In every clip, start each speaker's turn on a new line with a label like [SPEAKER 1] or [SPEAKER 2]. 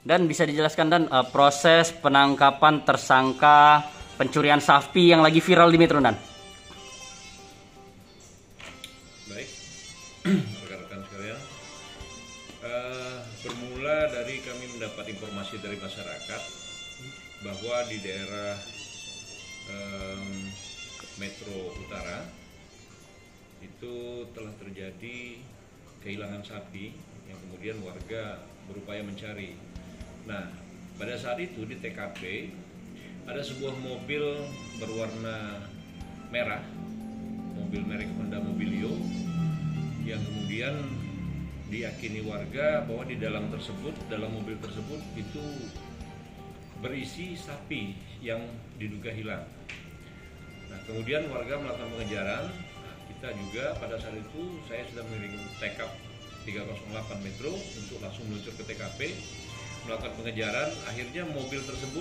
[SPEAKER 1] Dan bisa dijelaskan dan proses penangkapan tersangka pencurian sapi yang lagi viral di Metro Dan.
[SPEAKER 2] Baik, rekan-rekan sekalian, bermula dari kami mendapat informasi dari masyarakat bahwa di daerah Metro Utara itu telah terjadi kehilangan sapi yang kemudian warga berupaya mencari. Nah, pada saat itu di TKP ada sebuah mobil berwarna merah, mobil merek Honda Mobilio, yang kemudian diyakini warga bahwa di dalam mobil tersebut itu berisi sapi yang diduga hilang. Nah, kemudian warga melakukan pengejaran. Nah, kita juga pada saat itu saya sudah mengirim TKP 308 Metro untuk langsung meluncur ke TKP, melakukan pengejaran. Akhirnya mobil tersebut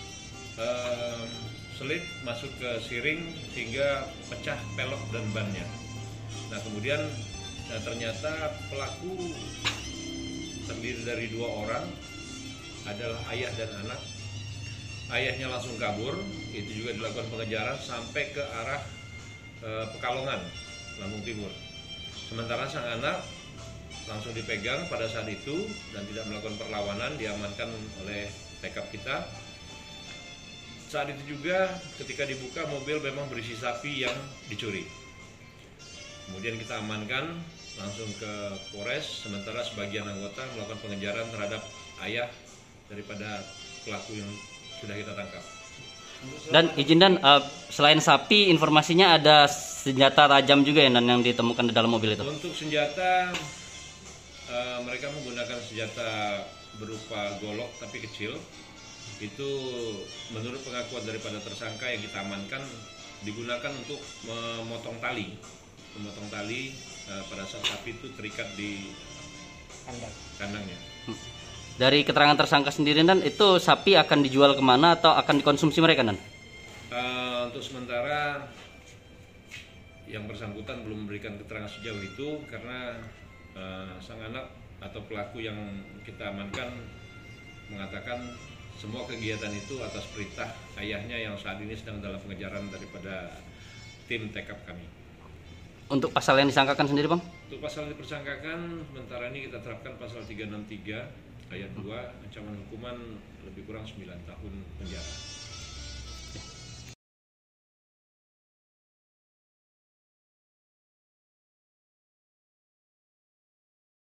[SPEAKER 2] selip masuk ke siring sehingga pecah pelek dan bannya. Nah, kemudian ternyata pelaku terdiri dari 2 orang, adalah ayah dan anak. Ayahnya langsung kabur, itu juga dilakukan pengejaran sampai ke arah Pekalongan, Lampung Timur. Sementara sang anak langsung dipegang pada saat itu dan tidak melakukan perlawanan, diamankan oleh TKP kita. Saat itu juga ketika dibuka mobil memang berisi sapi yang dicuri. Kemudian kita amankan langsung ke Polres, sementara sebagian anggota melakukan pengejaran terhadap ayah daripada pelaku yang sudah kita tangkap.
[SPEAKER 1] Dan izin dan selain sapi, informasinya ada senjata tajam juga ya Dan yang ditemukan di dalam mobil itu.
[SPEAKER 2] Untuk senjata, mereka menggunakan senjata berupa golok tapi kecil. Itu menurut pengakuan daripada tersangka yang kita amankan digunakan untuk memotong tali pada saat sapi itu terikat di kandangnya.
[SPEAKER 1] Dari keterangan tersangka sendiri Dan, itu sapi akan dijual kemana atau akan dikonsumsi mereka Dan?
[SPEAKER 2] Untuk sementara yang bersangkutan belum memberikan keterangan sejauh itu karena sang anak atau pelaku yang kita amankan mengatakan semua kegiatan itu atas perintah ayahnya yang saat ini sedang dalam pengejaran daripada tim TKP kami.
[SPEAKER 1] Untuk pasal yang disangkakan sendiri Bang?
[SPEAKER 2] Untuk pasal yang dipersangkakan sementara ini kita terapkan pasal 363 ayat 2, ancaman hukuman lebih kurang 9 tahun penjara.